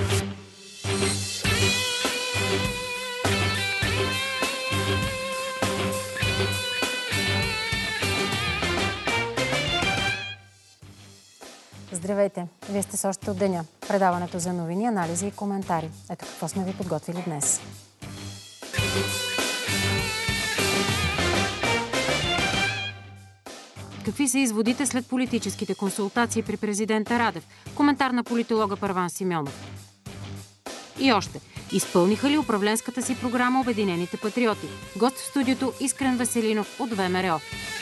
Здравейте! Вие сте с още от деня. Предаването за новини, анализи и коментари. Ето какво сме ви подготвили днес. Какви са изводите след политическите консултации при президента Радев? Коментар на политолога Първан Симеонов. И още. Изпълниха ли управленската си програма Обединените патриоти? Гост в студиото Искрен Веселинов от ВМРО.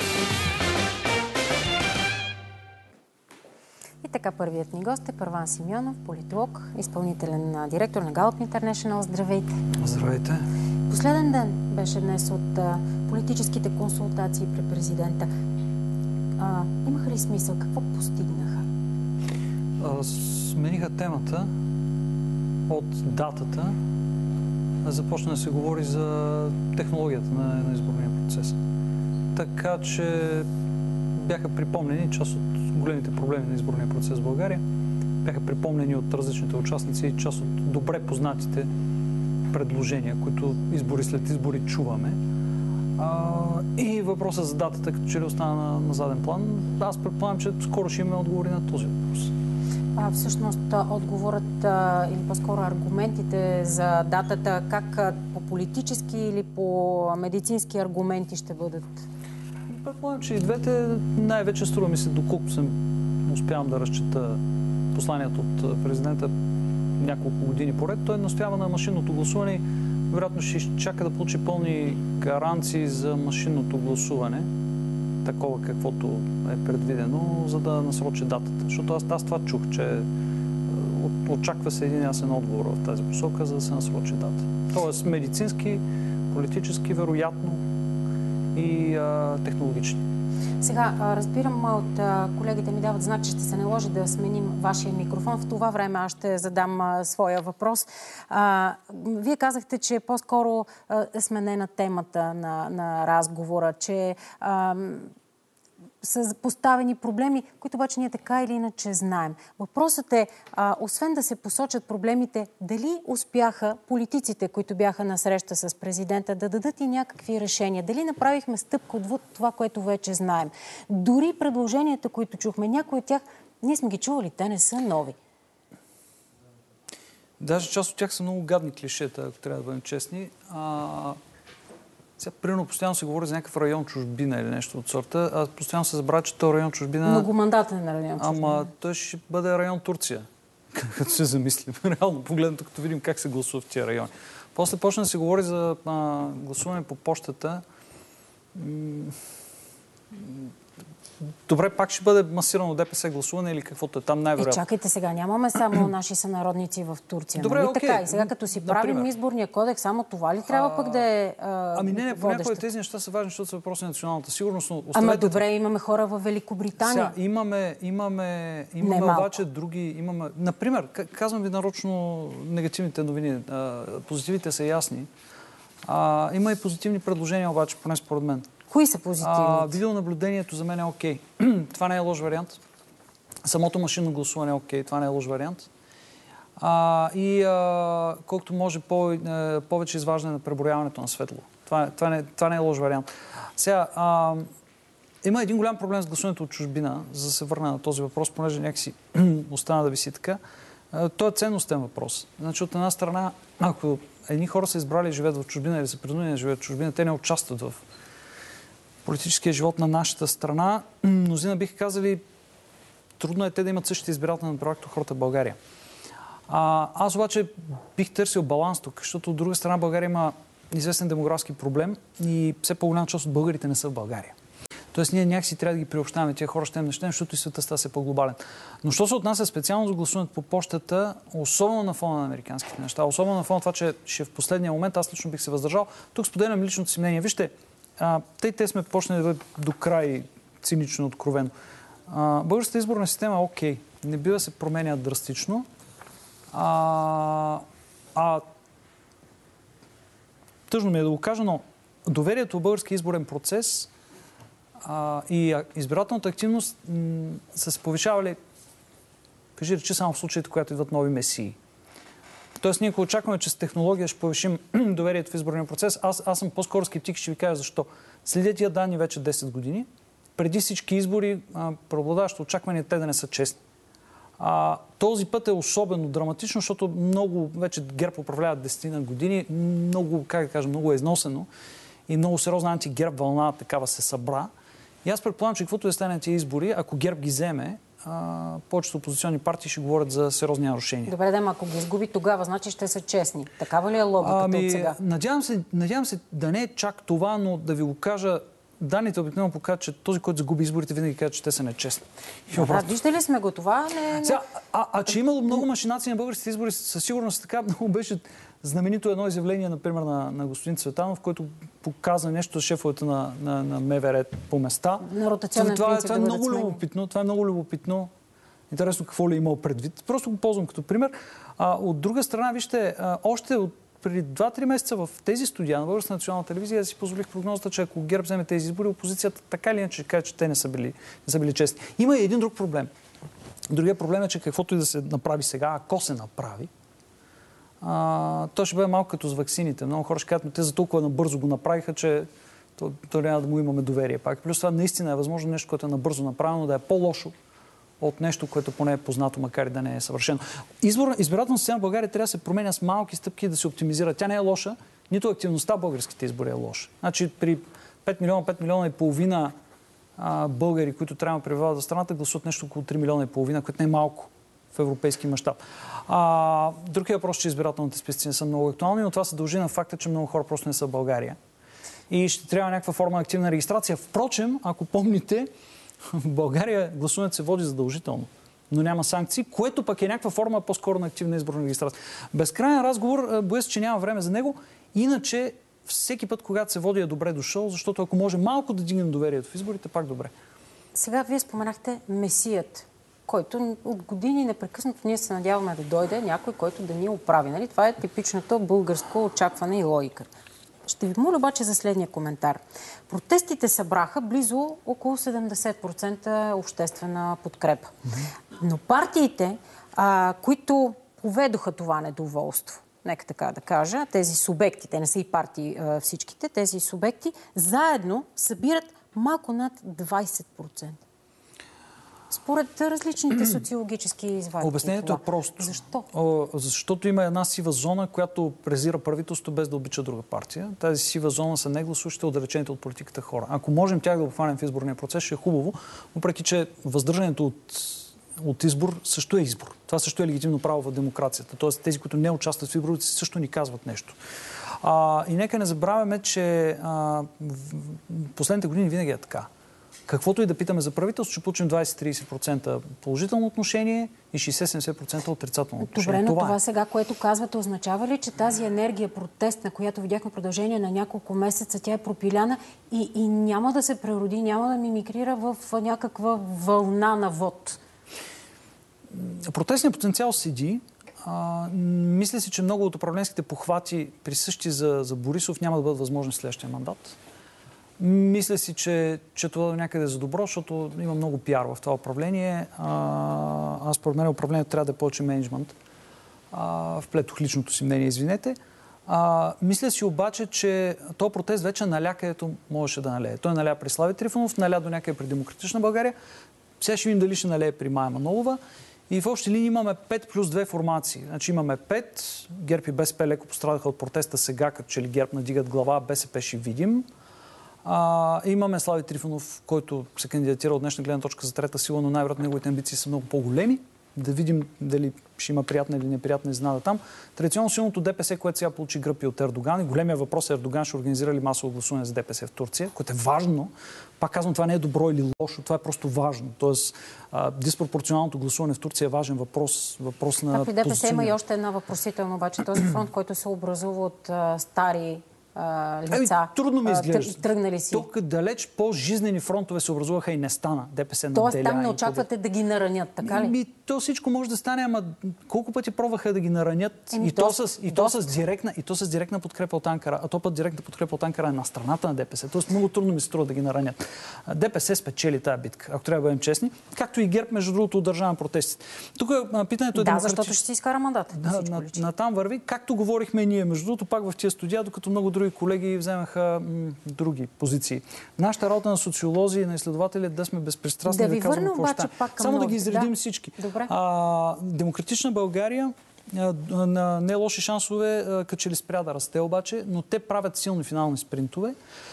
И така, първият ни гост е Първан Симеонов, политолог, изпълнителен директор на Gallup International. Здравейте! Здравейте! Последен ден беше днес от политическите консултации при президента. Имаха ли смисъл? Какво постигнаха? Смениха темата от датата. Започна да се говори за технологията на изборния процес. Така че бяха припомнени част от големите проблеми на изборния процес в България. Бяха припомнени от различните участници и част от добре познатите предложения, които избори след избори чуваме. И въпросът за датата, като че ли остана на заден план, аз предполагам, че скоро ще имаме отговори на този въпрос. Всъщност отговорът или по-скоро аргументите за датата, как по политически или по медицински аргументи ще бъдат? Предполагам, че и двете, най-вече струва ми се, доколко успявам да разчета посланието от президента няколко години поред. Той настоява на машинното гласуване и вероятно ще чака да получи пълни гаранции за машинното гласуване, такова каквото е предвидено, за да насрочи датата. Защото аз това чух, че очаква се един ясен отговор в тази посока, за да се насрочи дата. Тоест медицински, политически, вероятно и технологични. Сега, разбирам от колегите ми дават знак, че ще се наложи да сменим вашия микрофон. В това време аз ще задам своя въпрос. Вие казахте, че по-скоро е сменена темата на разговора, че са поставени проблеми, които обаче ние така или иначе знаем. Въпросът е, освен да се посочат проблемите, дали успяха политиците, които бяха на среща с президента, да дадат и някакви решения? Дали направихме стъпка отвъд това, което вече знаем? Дори предложенията, които чухме, някои от тях, ние сме ги чували, те не са нови. Даже част от тях са много гадни клишета, ако трябва да бъдем честни. Сега, примерно, постоянно се говори за някакъв район чужбина или нещо от сорта, а постоянно се забравя, че този район чужбина... Многомандатен район чужбина. Ама той ще бъде район Турция, като се замислим. Реално погледнато, като видим как се гласува в тия райони. После почна да се говори за гласуване по почтата. Добре, пак ще бъде масирано ДПС гласуване или каквото е там най-вероятно. Чакайте сега, нямаме само наши сънародници в Турция. Добре, нали окей. Така? И сега като си правим изборния кодекс, само това ли трябва пък да е не, понякога тези неща са важни, защото са въпроси на националната сигурност. Ама добре, имаме хора в Великобритания. Сега, имаме обаче други... Например, казвам ви нарочно негативните новини. Позитивите са ясни. Има и позитивни предложения обаче, поне според мен. Кои са позитивните? Видеонаблюдението за мен е окей. Това не е лош вариант. Самото машинно гласуване е окей. Това не е лош вариант. Колкото може повече изваждане на преброяването на светло. Това не е лош вариант. Сега, има един голям проблем с гласуването от чужбина, за да се върна на този въпрос, понеже някакси остана да виси така. Той е ценностен въпрос. Значи, от една страна, ако едни хора са избрали да живеят в чужбина или са принудени да живеят в чужбина, те не участват в политическия живот на нашата страна. Мнозина биха казали, трудно е те да имат същите избирателни права, като хората в България. Аз обаче бих търсил баланс тук, защото от друга страна България има известен демографски проблем и все по-голяма част от българите не са в България. Тоест ние някакси трябва да ги приобщаваме тия хора, ще им неща, защото и света става все по-глобален. Но що се отнася специално за гласуването по почтата, особено на фона на американските неща, особено на фона на това, че ще в последния момент, аз лично бих се въздържал, тук споделям личното си мнение. Вижте, те сме почнали да до край цинично откровено. Българската изборна система е окей. Не бива да се променя драстично. Тъжно ми е да го кажа, но доверието в български изборен процес и избирателната активност са се повишавали, кажи речи, само в случаите, когато идват нови месии. Тоест, ние ако очакваме, че с технология ще повишим доверието в изборния процес, аз съм по-скоро скептик, ще ви кажа защо. Следя тия данни вече 10 години. Преди всички избори преобладаващо очакване те да не са честни. Този път е особено драматично, защото много вече ГЕРБ управляват 10 на години, много, как да кажа, много е износено и много сериозна антигерб вълна такава се събра. И аз предполагам, че каквото да стане на тези избори, ако ГЕРБ ги вземе, повечето опозиционни партии ще говорят за сериозни нарушения. Добре, да, ако ги изгуби тогава, значи ще са честни. Такава ли е логиката от сега? Надявам се да не е чак това, но да ви го кажа, данните обикновено показват, че този, който загуби изборите, винаги казва, че те са нечестни. Виждали сме го това? Че имало много машинации на българските избори, със сигурност така много беше знаменито едно изявление, например, на господин Цветанов, който показва нещо за шефовете на МВР по места. На ротационен принцип това е много любопитно. Това е много любопитно. Интересно какво ли е имал предвид. Просто го ползвам като пример. От друга страна, вижте, още преди 2-3 месеца в тези студия на Българската национална телевизия си позволих прогнозата, че ако ГЕРБ вземе тези избори, опозицията така или иначе ще каже, че те не са били честни. Има и един друг проблем. Другия проблем е, че каквото и да се направи сега, ако се направи, то ще бъде малко като с ваксините. Много хора ще кажат, но те за толкова набързо го направиха, че то няма да му имаме доверие пак. Плюс това наистина е възможно нещо, което е набързо направено, да е по-лошо от нещо, което поне е познато, макар и да не е съвършено. Избирателната система в България трябва да се променя с малки стъпки и да се оптимизира. Тя не е лоша, нито активността в българските избори е лоша. Значи при 5 милиона и половина българи, които трябва да пребивават за страната, гласуват нещо около 3 милиона и половина, което не е малко в европейски мащаб. Другия въпрос, че избирателните списъци не са много актуални, но това се дължи на факта, че много хора просто не са в България. И ще трябва някаква форма на активна регистрация. Впрочем, ако помните, в България гласуването се води задължително, но няма санкции, което пък е някаква форма по-скоро на активна изборна регистрация. Безкрайен разговор, боя се, че няма време за него. Иначе, всеки път, когато се води, е добре дошъл, защото ако може малко да дигнем доверието в изборите, пак добре. Сега вие споменахте Месият, който от години непрекъснато ние се надяваме да дойде някой, който да ни оправи. Нали? Това е типичното българско очакване и логика. Ще ви моля обаче за следния коментар. Протестите събраха близо около 70% обществена подкрепа. Но партиите, които поведоха това недоволство, нека така да кажа, тези субекти, те не са и партии всичките, тези субекти, заедно събират малко над 20%. Според различните социологически извадки. Обяснението е просто. Защо? Защото има една сива зона, която презира правителството без да обича друга партия. Тази сива зона са негласуващите, отдалечените от политиката хора. Ако можем тях да обхванем в изборния процес, ще е хубаво, въпреки че въздържането от избор също е избор. Това също е легитимно право в демокрацията. Тоест тези, които не участват в изборите, също ни казват нещо. И нека не забравяме, че в последните години винаги е така. Каквото и да питаме за правителство, ще получим 20-30% положително отношение и 60-70% отрицателно отношение. Добре, но това сега, което казвате, означава ли, че тази енергия, протест, на която видяхме продължение на няколко месеца, тя е пропиляна и няма да се прероди, няма да мимикрира в някаква вълна на вод? Протестният потенциал седи. Мисля си, че много от управленските похвати, присъщи за Борисов, няма да бъдат възможни в следващия мандат. Мисля си, че това до някъде е за добро, защото има много пиар в това управление. Аз според мен управлението трябва да е повече мениджмънт. Вплетох личното си мнение, извинете. Мисля си обаче, че този протест вече наля където можеше да налее. Той наля при Слави Трифонов, наля до някъде при Демократична България. Сега ще видим дали ще налее при Мая Манолова. И в общи линии имаме 5 плюс 2 формации. Значи имаме 5. ГЕРБ и БСП леко пострадаха от протеста сега, като че ли ГЕРБ надигат глава, БСП ще видим. Имаме Слави Трифонов, който се кандидатира от днешна гледна точка за трета сила, но най-вероятно неговите амбиции са много по-големи. Да видим дали ще има приятна или неприятна изненада там. Традиционно силното ДПС, което сега получи гръпи от Ердоган. И големия въпрос е Ердоган ще организира ли масово гласуване за ДПС в Турция, което е важно. Пак казвам, това не е добро или лошо, това е просто важно. Тоест, диспропорционалното гласуване в Турция е важен въпрос на при ДПС има и още една въпросителна, обаче този фронт, който се образува от стари лица, трудно ми изглежда. тръгнали си. Тук далеч по-жизнени фронтове се образуваха и не стана. ДПС наделя. Тоест там не очаквате да ги наранят, така ли? То всичко може да стане, ама колко пъти пробваха да ги наранят и то с директна подкрепа от Анкара. А то път директна подкрепа от Анкара е на страната на ДПС. Тоест много трудно ми се струва да ги наранят. ДПС спечели тая битка, ако трябва да бъдем честни. Както и ГЕРБ, между другото, удържа на протестите. Тук питането е защото ще си изкара мандат. Натам върви. Както говорихме ние, между другото, пак в тия студия, докато много други колеги вземаха други позиции. Нашата работа на социолози и на изследователи е да сме безпристрастни, да казваме какво ще. Само да ги изредим всички. Демократична България на не лоши шансове, като че ли спря да расте обаче, но те правят силни финални спринтове.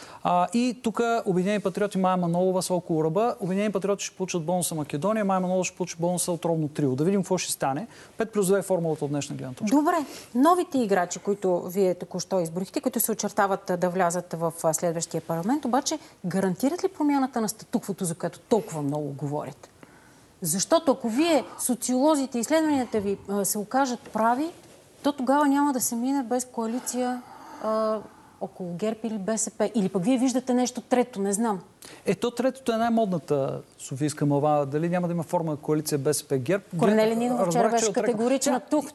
И тук Обединени патриоти Мая Манолова са около ръба. Обединени патриоти ще получат бонуса Македония, Мая Манолова ще получи бонуса от Ровно трио. Да видим какво ще стане. 5+2 е формулата от днешна гледна точка. Добре. Новите играчи, които вие току-що изборихте, които се очертават да влязат в следващия парламент, обаче гарантират ли промяната на статуквото, за което толкова много говорите? Защото ако вие, социолозите, изследванията ви се окажат прави, то тогава няма да се мине без коалиция около ГЕРБ или БСП. Или пък вие виждате нещо трето, не знам. Третото е най-модната софийска мълва. Дали няма да има форма коалиция БСП-ГЕРБ? Корнелия Нинова вчера беше категорична тук.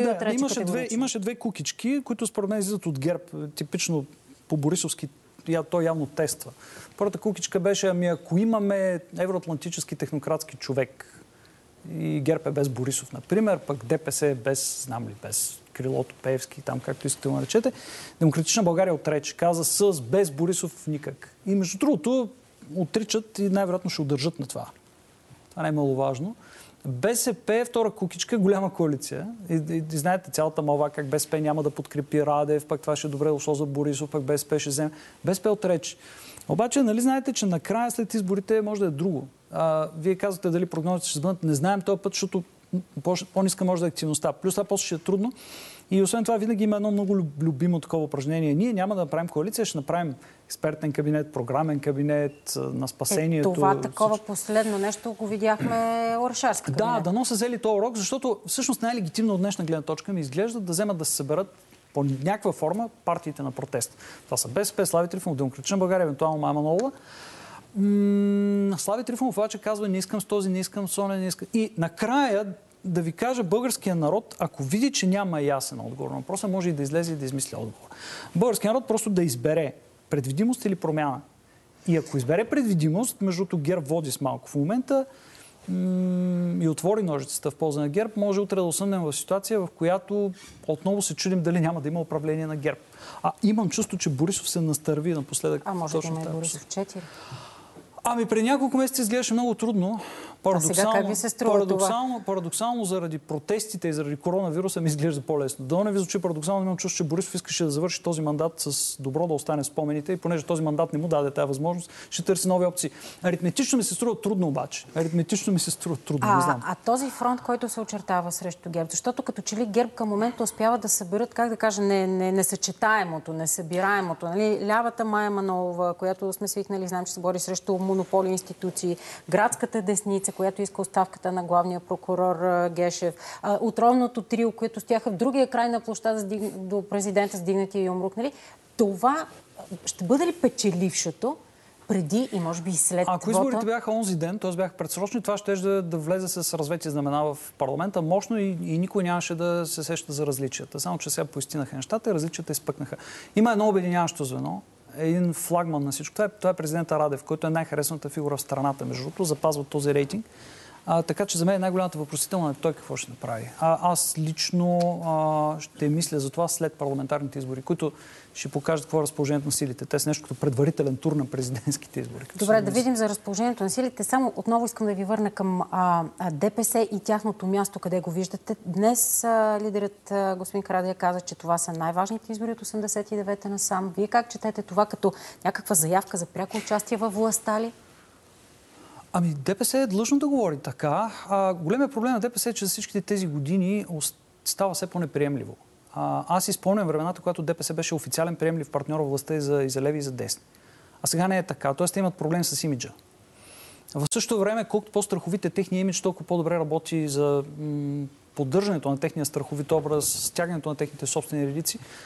Имаше две кукички, които според мен излизат от ГЕРБ. Типично по борисовски той явно тества. Първата кукичка беше, ако имаме евроатлантически технократски човек и ГЕРБ е без Борисов, например, пък ДПС е без Крилото, Пеевски, там както искате да наречете, Демократична България отрече. Каза без Борисов никак. И между другото отричат и най-вероятно ще удържат на това. Това не е маловажно. БСП е втора кукичка, голяма коалиция. И знаете цялата мълва как БСП няма да подкрепи Радев, пък това ще е добре дошло за Борисов, пък БСП ще вземе. БСП отрече. Обаче, нали знаете, че накрая след изборите може да е друго. Вие казвате дали прогнозите ще бъдат. Не знаем този път, защото по-ниска може да е активността. Плюс това после ще е трудно. И освен това винаги има едно много любимо такова упражнение. Ние няма да направим коалиция, ще направим експертен кабинет, програмен кабинет на спасението. Това такова последно нещо го видяхме Орешарски кабинет. Да, но са взели този урок, защото всъщност най-легитимно от днешна гледна точка ми изглежда да вземат да се съберат по някаква форма партиите на протест. Това са БСП, Слави Трифонов, Демократична България, евентуално Мая Манолова. Слави Трифонов обаче казва, не искам с този, не искам с оня, не искам. И накрая да ви кажа, българския народ, ако види, че няма ясен отговор на въпроса, може и да излезе и да измисли отговор. Българският народ просто да избере предвидимост или промяна. И ако избере предвидимост, между другото ГЕРБ води с малко в момента и отвори ножицата в полза на ГЕРБ, може утре да осъднем в ситуация, в която отново се чудим дали няма да има управление на ГЕРБ. Имам чувство, че Борисов се настърви напоследък. Може да има и Борисов 4? Преди няколко месеца изглеждаше много трудно. Парадоксално заради протестите и заради коронавируса ми изглежда по-лесно. Да не ви звучи парадоксално, имам чувство, че Борисов искаше да завърши този мандат с добро да остане спомените и понеже този мандат не му даде тази възможност, ще търси нови опции. Аритметично ми се струва трудно обаче. Не знам. Този фронт, който се очертава срещу ГЕРБ, защото като че ли ГЕРБ към момента успява да съберат, как да кажа, несъчетаемото, несъбираемото. Нали? Лявата Мая Манолова, която сме свикнали, знам, че се бори срещу монополи институции, градската десница, която иска оставката на главния прокурор Гешев, отровното трио, които стояха в другия край на площада до президента с дигнатия юмрук. Нали? Това ще бъде ли печелившото преди и може би и след вота? Ако изборите бяха онзи ден, т.е. бяха предсрочни, това ще да влезе с развети знамена в парламента мощно и никой нямаше да се сеща за различията. Само че сега поистинаха нещата и различията изпъкнаха. Има едно обединяващо звено, един флагман на всичко. Това е президента Радев, който е най-харесната фигура в страната. Между другото, запазва този рейтинг. Така че за мен най-голямата въпросителна е той какво ще направи. Аз лично ще мисля за това след парламентарните избори, които ще покажат какво е разположението на силите. Те са нещо като предварителен тур на президентските избори. Добре, да видим за разположението на силите. Само отново искам да ви върна към ДПС и тяхното място, къде го виждате. Днес лидерът господин Карадайъ каза, че това са най-важните избори от 89-та насам. Вие как четете това като някаква заявка за пряко участие във властта ли? ДПС е длъжно да говори така. Големият проблем на ДПС е, че за всичките тези години става все по-неприемливо. Аз си спомням времената, когато ДПС беше официален приемлив партньор във властта и за леви и за десни. А сега не е така. Тоест те имат проблем с имиджа. В същото време, колкото по-страховите техния имидж, толкова по-добре работи за поддържането на техния страховит образ, стягането на техните собствени редици.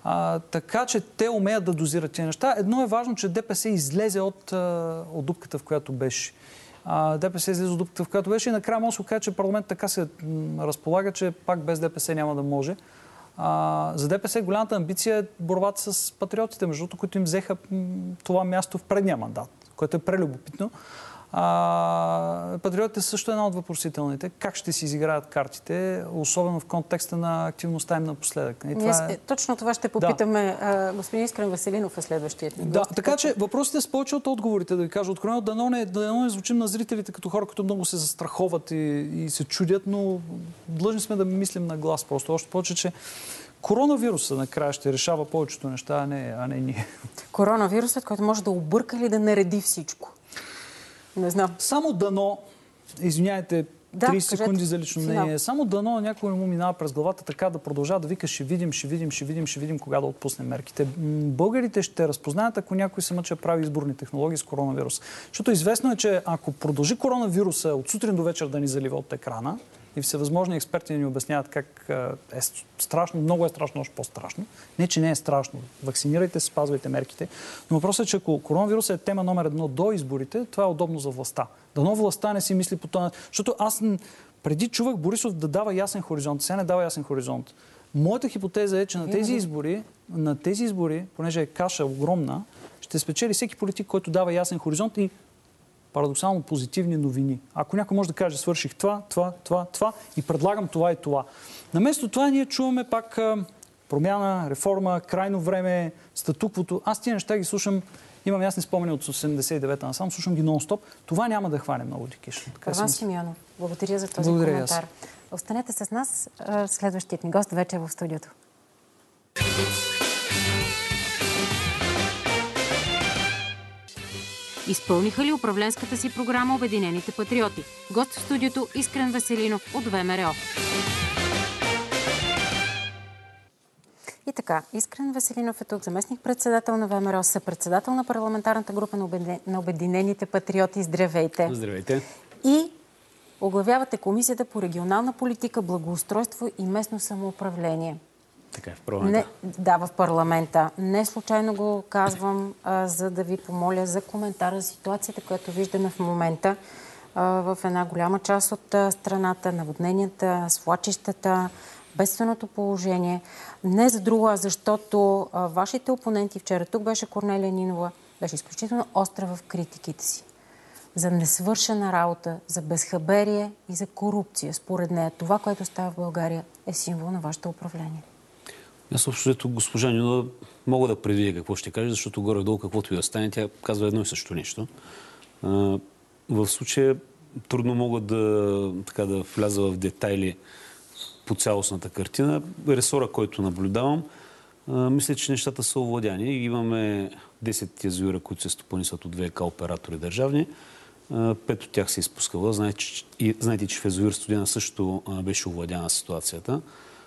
Така че те умеят да дозират тези неща. Едно е важно, че ДПС излезе от дупката, в която беше. ДПС излезе от дупката, в която беше и накрая може да се каже, че парламент така се разполага, че пак без ДПС няма да може. За ДПС голямата амбиция е борбата с патриотите, между другото, които им взеха това място в предния мандат, което е прелюбопитно. Патриотите също е една от въпросителните. Как ще си изиграят картите, особено в контекста на активността им напоследък. Точно това ще попитаме. Господин Искрен Веселинов е следващият ни гост. Така че въпросите са повече от отговорите, да ви кажа. Откровено, дано не звучим на зрителите като хора, които много се застраховат и се чудят, но длъжни сме да мислим на глас просто. Още повече, че коронавируса накрая ще решава повечето неща, а не ние. Коронавирусът, който може да обърка или да нареди всичко. Не знам. Само дано, извиняйте, 30 секунди за лично мнение, само дано някой му минава през главата така да продължава да вика ще видим кога да отпуснем мерките. Българите ще разпознаят, ако някой се мъчи да прави изборни технологии с коронавирус. Защото известно е, че ако продължи коронавируса от сутрин до вечер да ни залива от екрана, и всевъзможни експерти ни обясняват как е страшно, много е страшно, още по-страшно. Не, че не е страшно. Вакцинирайте се, спазвайте мерките. Но въпросът е, че ако коронавирусът е тема номер 1 до изборите, това е удобно за властта. Дано властта не си мисли по това. Защото аз преди чувах Борисов да дава ясен хоризонт. Сега не дава ясен хоризонт. Моята хипотеза е, че на тези избори, понеже е каша огромна, ще спечели всеки политик, който дава ясен хоризонт и парадоксално позитивни новини. Ако някой може да каже, свърших това и предлагам това и това. Наместо това ние чуваме пак промяна, реформа, крайно време, статуквото. Аз тия неща ги слушам, имам ясни спомени от 89-та насам, слушам ги нон-стоп. Това няма да хване много дикиш. Първан Симеонов, благодаря за този коментар. Останете с нас. Следващият ни гост вече е в студиото. Изпълниха ли управленската си програма Обединените патриоти? Гост в студиото Искрен Веселинов от ВМРО. И така, Искрен Веселинов е тук, заместник-председател на ВМРО, съпредседател на парламентарната група на Обединените патриоти. Здравейте! Здравейте! И оглавявате Комисията по регионална политика, благоустройство и местно самоуправление. Така е, в парламента. В парламента. Не случайно го казвам, за да ви помоля за коментар за ситуацията, която виждаме в момента в една голяма част от страната, наводненията, свлачищата, бедственото положение. Не за друго, а защото вашите опоненти, вчера тук беше Корнелия Нинова, беше изключително остра в критиките си за несвършена работа, за безхаберие и за корупция. Според нея това, което става в България, е символ на вашето управление. Аз общото госпожа Нинова мога да предвидя какво ще каже, защото горе-долу каквото и да стане, тя казва едно и също нещо. В случая трудно мога да вляза в детайли по цялостната картина. Ресора, който наблюдавам, мисля, че нещата са овладяни. Имаме 10 язовира, които се стопанисват от ВиК оператори държавни. 5 от тях се изпускала. Знаете, че в язовир Студена също беше овладяна ситуацията.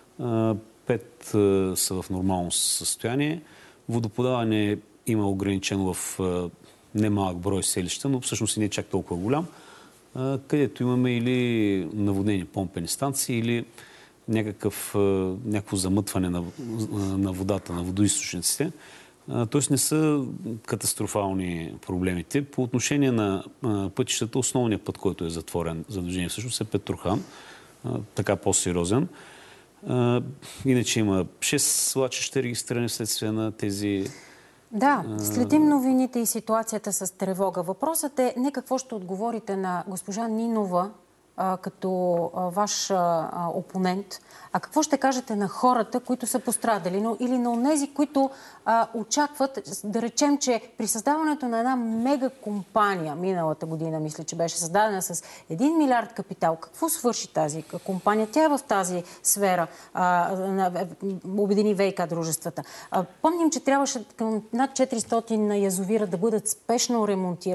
5 са в нормално състояние. Водоподаване има ограничено в немалък брой селища, но всъщност и не е чак толкова голям, където имаме или наводнени помпени станции, или някакво замътване на водата, на водоизточниците. Тоест не са катастрофални проблемите. По отношение на пътищата, основният път, който е затворен за движение, всъщност е Петрохан, така по-сериозен. Иначе има 6 свлачища регистрирани вследствие на тези... Да, следим новините и ситуацията с тревога. Въпросът е не какво ще отговорите на госпожа Нинова като ваш опонент, а какво ще кажете на хората, които са пострадали, или на онези, които очакват, да речем, че при създаването на една мега компания, миналата година, мисля, че беше създадена с 1 милиард капитал, какво свърши тази компания? Тя е в тази сфера, обедини ВиК дружествата. Помним, че трябваше към над 400 язовира да бъдат спешно ремонтирани.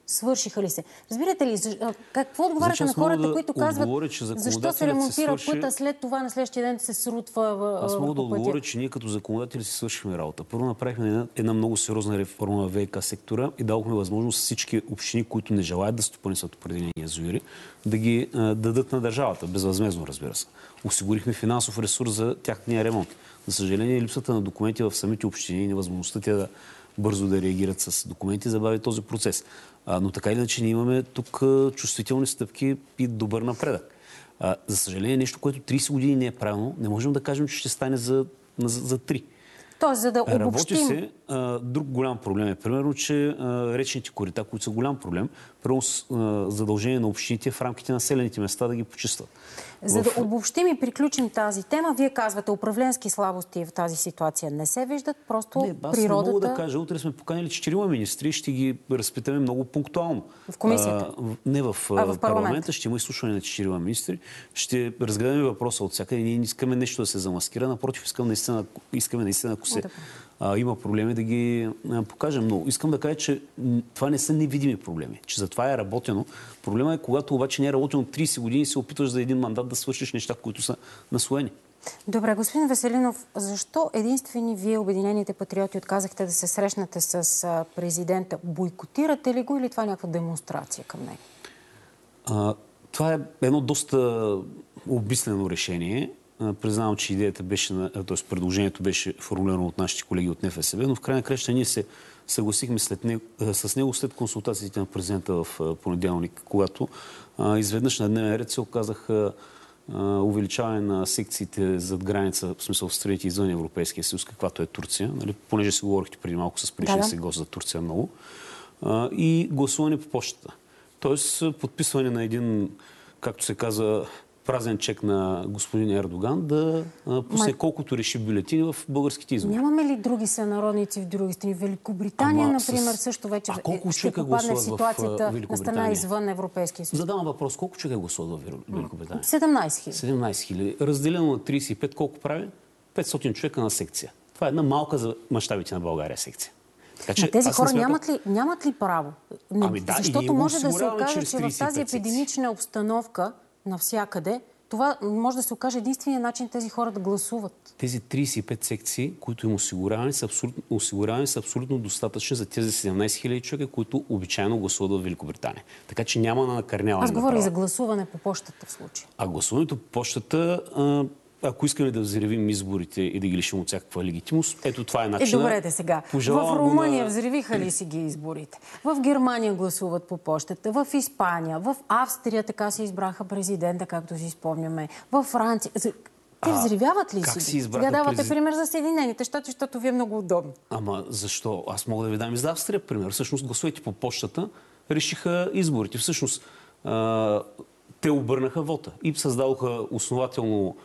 Свършиха ли се? Разбирате ли, какво отговаряте на хората, които казват, защо се ремонтира пътя, след това на следващия ден се срутва Аз мога да по пътя? отговоря, че ние като законодатели си свършихме работа. Първо направихме една много сериозна реформа на ВиК сектора и дадохме възможност всички общини, които не желаят да стопанисват определени язовири, да ги дадат на държавата, безвъзмездно, разбира се. Осигурихме финансов ресурс за тяхния ремонт. За съжаление, липсата на документи в самите общини и невъзможността те да бързо да реагират с документи забави този процес. Но така или иначе ние имаме тук чувствителни стъпки и добър напредък. За съжаление, нещо, което 30 години не е правилно, не можем да кажем, че ще стане за 3. Тоест, за да обобщим... Работи се. Друг голям проблем е, примерно, че речните корита, които са голям проблем, първо задължение на общините в рамките на населените места да ги почистват. За да обобщим и приключим тази тема, вие казвате, управленски слабости в тази ситуация не се виждат, просто природата... Не мога да кажа. Утре сме поканили 4 министри, ще ги разпитаме много пунктуално. В комисията? Не в парламента. Ще има изслушване на 4 министри. Ще разгледаме въпроса от всякъде. Ние не искаме нещо да се замаскира. Напротив, искаме наистина, ако се има проблеми, да ги покажем. Но искам да кажа, че това не са невидими проблеми. Че за това е работено. Проблема е, когато обаче не е работено 30 години и се опитваш за един мандат да свършиш неща, които са наслоени. Добре, господин Веселинов, защо единствени вие, Обединените патриоти, отказахте да се срещнете с президента? Бойкотирате ли го или това е някаква демонстрация към него? Това е едно доста обмислено решение. Признавам, че идеята беше, т.е. предложението беше формулирано от нашите колеги от НФСБ, но в крайна краща ние се съгласихме с него след консултациите на президента в понеделник, когато изведнъж на дневен ред се оказаха увеличаване на секциите зад граница, в смисъл в страните извън Европейския съюз, каквато е Турция, нали? Понеже си говорихте преди малко с предишния си гост за Турция много, и гласуване по почтата. Тоест подписване на един, както се казва, празен чек на господин Ердоган да пусне колкото реши бюлетини в българските избори. Нямаме ли други сънародници в други страни? Великобритания, например, също вече ще попадне в ситуацията на страна извън Европейския съюз. Задавам въпрос. Колко човека гласуват в Великобритания? 17 хиляди. 17 хиляди. Разделено на 35, колко прави? 500 човека на секция. Това е една малка за мащабите на България секция. Така, че тези хора нямат ли право? Защото може да се окаже, че в тази епидемична обстановка навсякъде, това може да се окаже единствения начин тези хора да гласуват. Тези 35 секции, които им осигурявани, са абсолютно достатъчни за тези 17 хиляди човека, които обичайно гласуват в Великобритания. Така че няма на накърняване. Аз говоря и за гласуване по почтата в случая. А гласуването по почтата, ако искаме да взривим изборите и да ги лишим от всякаква легитимност, ето това е начинът. Добре сега. В Румъния взривиха ли си ги изборите? В Германия гласуват по почтата, в Испания, в Австрия така се избраха президента, както си спомняме, във Франция. Те взривяват ли си ги? Сега давате пример за Съединените щати, защото ви е много удобно. Ама защо? Аз мога да ви дам и за Австрия пример. Всъщност гласувайте по почтата, решиха изборите. Всъщност те обърнаха вота и създадоха основателно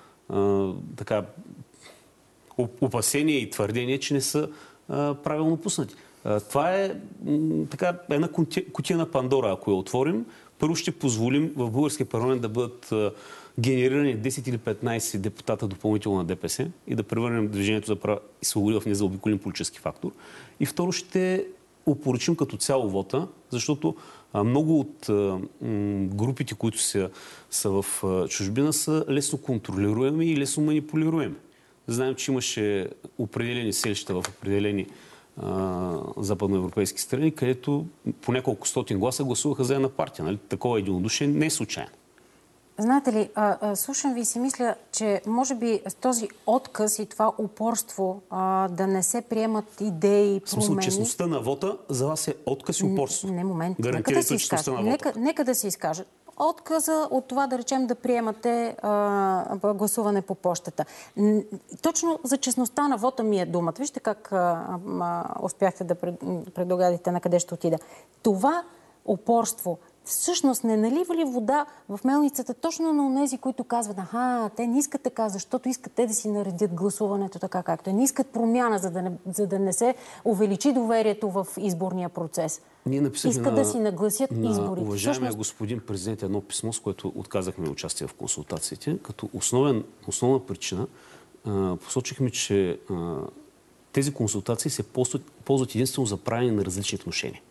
опасение и твърдение, че не са правилно пуснати. Това е една кутия на Пандора, ако я отворим. Първо ще позволим в българския парламент да бъдат генерирани 10 или 15 депутата допълнително на ДПС и да превърнем Движението за права и свободи в незаобиколим политически фактор. И второ, ще опорочим като цяло вота, защото много от групите, които са в чужбина, са лесно контролируеми и лесно манипулируеми. Знаем, че имаше определени селища в определени западноевропейски страни, където по няколко стотин гласа гласуваха за една партия. Нали? Такова единодушие не е случайно. Знаете ли, слушам ви и си мисля, че може би този отказ и това упорство да не се приемат идеи, промени... В смисъл, честността на вота за вас е отказ и упорство. Не, момент. Нека да се изкажа. Отказа от това, да речем, да приемате гласуване по почтата. Точно за честността на вота ми е думата. Вижте как успяхте да предогадите на къде ще отида. Това упорство всъщност не налива ли вода в мелницата точно на онези, които казват, те не искат така, защото искат те да си наредят гласуването така както е. Не искат промяна, за да не се увеличи доверието в изборния процес. Искат да си нагласят изборите. Уважаемия господин президент, едно писмо, с което отказахме участие в консултациите, като основна причина посочихме, че тези консултации се ползват единствено за правене на различни внушения.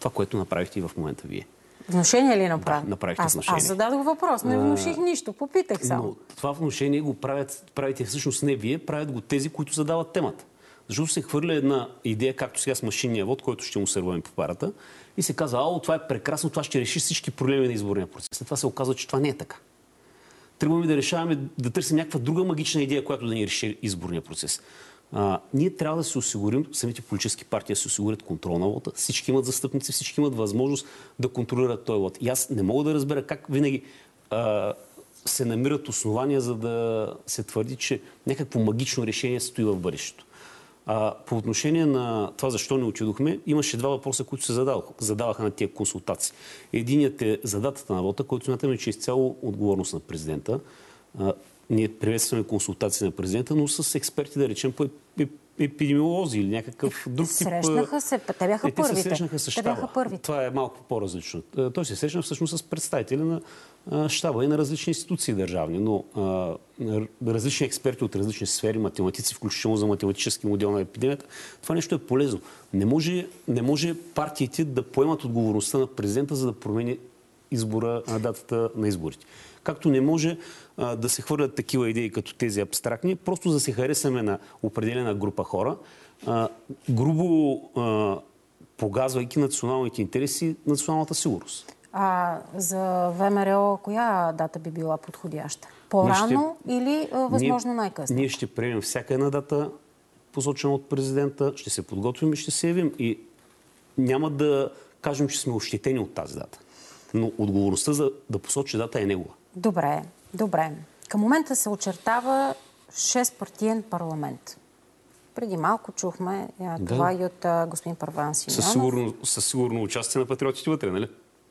Това, което направихте и в момента вие. Внушение ли направи? Да, направихте внушение. Аз зададох въпрос, не внуших нищо, попитах само. Но това внушение го правите всъщност не вие, правят го тези, които задават темата. Защото се хвърля една идея, както сега с машинния вод, който ще му серваме по парата, и се казва, това е прекрасно, това ще реши всички проблеми на изборния процес. След това се оказва, че това не е така. Тръгваме да решаваме, да търсим някаква друга магична идея, която да ни реши изборния процес. Ние трябва да се осигурим, самите политически партии да се осигурят контрол на вота. Всички имат застъпници, всички имат възможност да контролират този вод. И аз не мога да разбера как винаги се намират основания, за да се твърди, че някакво магично решение стои в бъдещето. По отношение на това защо не отидохме, имаше два въпроса, които се задаваха на тия консултации. Единият е за датата на вота, който смятаме, че е изцяло отговорност на президента. Ние приветстваме консултации на президента, но с експерти, да речем, по епидемиолози или някакъв друг тип... Срещнаха се, те бяха първите. Те се срещнаха с щаба. Това е малко по-различно. Той се срещна всъщност с представители на щаба и на различни институции държавни, но различни експерти от различни сфери, математици, включително за математически модел на епидемията. Това нещо е полезно. Не може партиите да поемат отговорността на президента, за да промени датата на изборите. Както не може да се хвърлят такива идеи като тези абстрактни, просто да се харесаме на определена група хора, грубо погазвайки националните интереси, националната сигурност. За ВМРО коя дата би била подходяща? По-рано или възможно най-късно? Ние ще приемем всяка една дата, посочена от президента, ще се подготвим и ще се явим. И няма да кажем, че сме ощетени от тази дата. Но отговорността за да посочи дата е негова. Добре. Към момента се очертава 6-партиен парламент. Преди малко чухме това и от господин Първан Симеонов. Със сигурно участие на патриотите вътре, нали?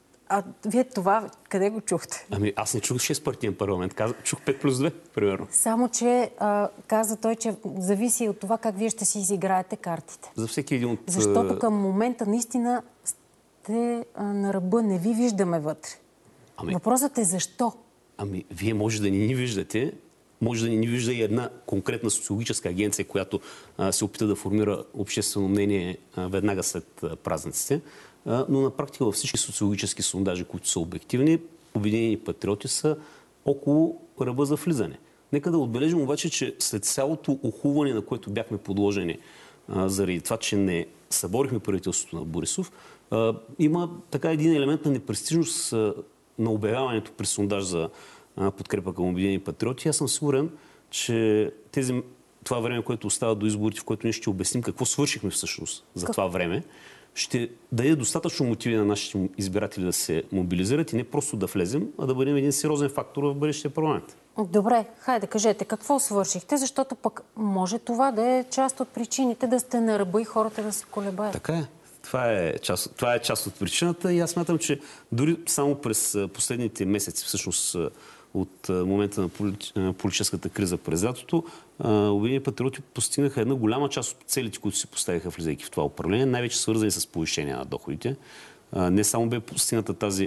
Вие това къде го чухте? Аз не чух 6-партиен парламент. Чух 5+2, примерно. Само, че каза той, че зависи от това как вие ще си изиграете картите. За всеки един от... Защото към момента наистина сте на ръба, не ви виждаме вътре. Въпросът е защо? Вие може да не ни виждате, може да не ни вижда и една конкретна социологическа агенция, която се опита да формира обществено мнение веднага след празниците, но на практика във всички социологически сондажи, които са обективни, Обединени патриоти са около ръба за влизане. Нека да отбележим обаче, че след цялото охулване, на което бяхме подложени заради това, че не съборихме правителството на Борисов, има така един елемент на непрестижност на обявяването при сондаж за подкрепа към Обединени патриоти. Аз съм сигурен, че това време, което остава до изборите, в което ние ще обясним какво свършихме всъщност за това време, ще даде достатъчно мотиви на нашите избиратели да се мобилизират и не просто да влезем, а да бъдем един сериозен фактор в бъдещия парламент. Добре, хайде кажете, какво свършихте, защото пък може това да е част от причините да сте на ръба и хората да се колебаят. Така е. Това е част от причината и аз смятам, че дори само през последните месеци, всъщност от момента на политическата криза през лятото, Обединени патриоти постигнаха една голяма част от целите, които си поставиха влизайки в това управление, най-вече свързани с повишение на доходите. Не само бе постигната тази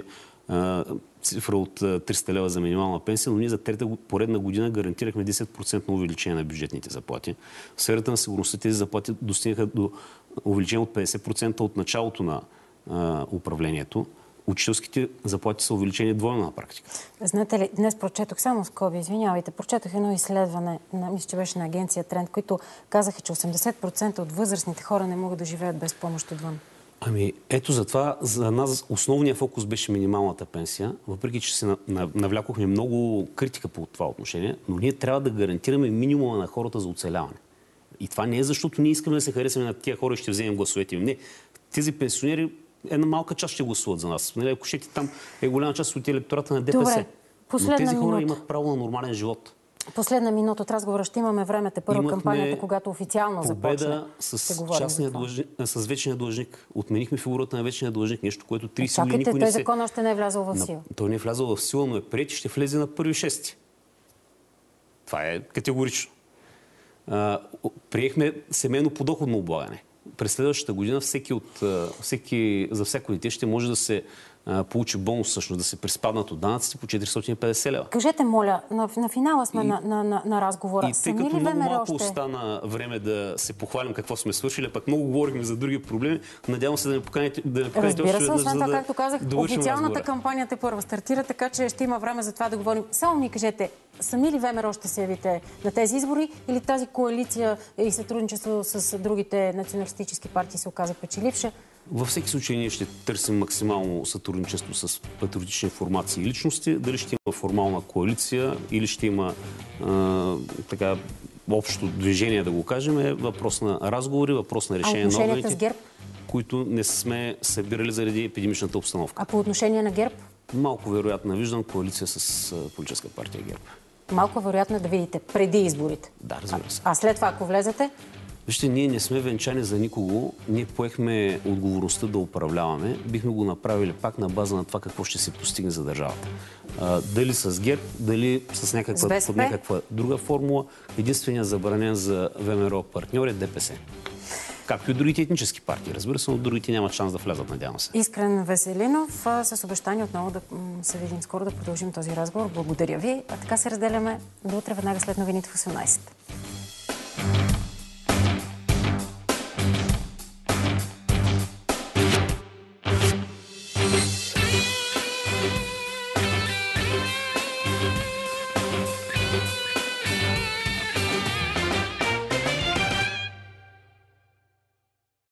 цифра от 300 лева за минимална пенсия, но ние за трета поредна година гарантирахме 10% увеличение на бюджетните заплати. В сферата на сигурността тези заплати достигнаха до увеличение от 50% от началото на управлението. Учителските заплати са увеличени двойно на практика. Знаете ли, днес прочетох, само скоби, извинявайте, прочетох едно изследване, мисля, че беше на агенция Тренд, които казаха, че 80% от възрастните хора не могат да живеят без помощ отвън. Ето затова за нас основният фокус беше минималната пенсия, въпреки че се навлякохме много критика по това отношение, но ние трябва да гарантираме минимума на хората за оцеляване. И това не е защото ние искаме да се харесаме на тия хора и ще вземем гласовете им. Не, тези пенсионери една малка част ще гласуват за нас. Ако щете, там е голяма част от електората на ДПС. Добре, но тези хора имат право на нормален живот. Последна минута от разговора. Ще имаме времето. Първа кампанията, когато официално започне. С вечния длъжник. Отменихме фигурата на вечния длъжник. Нещо, което 30 години Чакайте, никой той закон още не е влязъл в сила. Той не е влязъл в сила, но е приет и ще влезе на 1.6. Това е категорично. Приехме семейно подоходно облагане. през следващата година за всяко дете ще може да се получи бонус, всъщност да се приспаднат от данъците по 450 лева. Кажете, моля, на финала сме на разговора. И тъй като много малко остана време да се похвалим какво сме свършили, пък много говорихме за други проблеми, надявам се да не поканите Разбира се, освен това, както казах, официалната разговора. кампания първа стартира, така че ще има време за това да говорим. Само ми кажете, сами ли ВМРО ще се явите на тези избори или тази коалиция и сътрудничество с другите националистически партии се оказа печеливша? Във всеки случай ние ще търсим максимално сътрудничество с патриотични формации и личности. Дали ще има формална коалиция или ще има така общо движение, да го кажем, е въпрос на разговори, въпрос на решение на органите, които не сме събирали заради епидемичната обстановка. А по отношение на ГЕРБ? Малко вероятно виждам коалиция с политическа партия ГЕРБ. Малко вероятно е да видите преди изборите. Да, разбира се. А след това, ако влезете? Вижте, ние не сме венчани за никого. Ние поехме отговорността да управляваме. Бихме го направили пак на база на това какво ще се постигне за държавата. Дали с ГЕРБ, дали с някаква друга формула. Единственият забранен за ВМРО партньор е ДПС. Както и другите етнически партии. Разбира се, но другите нямат шанс да влязат, надявам се. Искрен Веселинов, с обещание отново да се видим скоро, да продължим този разговор. Благодаря ви. А така се разделяме до утре, веднага след новините в 18.